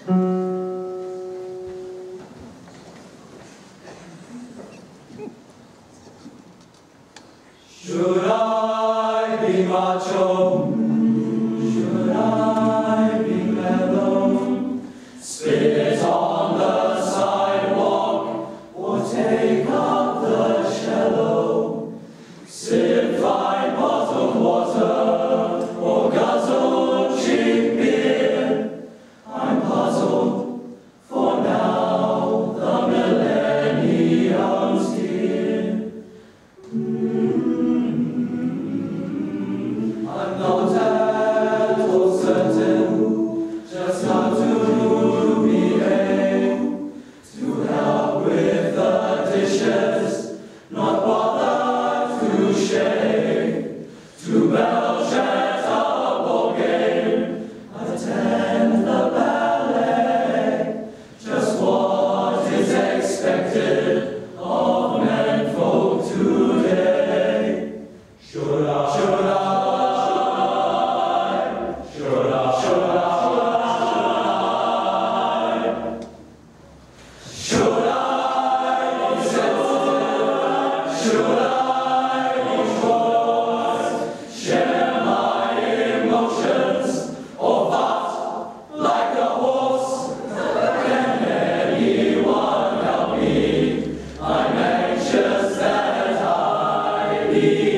Should I be macho? Should I be mellow? Spit on the sidewalk or take up the cello? Sip fine bottled water or guzzle cheap beer? I'm puzzled, for now the millennium's here. I'm not at all certain just how to behave, to help with the dishes, not bother to shave, to belch at a ball game, attend the ballet, just what is expected of men folk today. Should I? Be